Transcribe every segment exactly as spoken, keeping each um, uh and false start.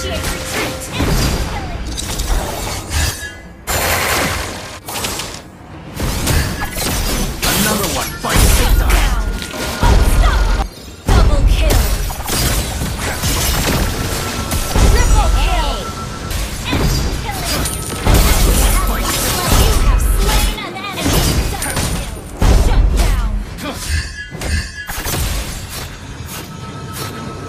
Initiate retreat! Another one! Fight six times! Unstoppable! Double kill! Triple kill! Enemy killing! You have slain an enemy! Double kill! Shut down!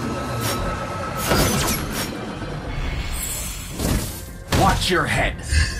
Watch your head!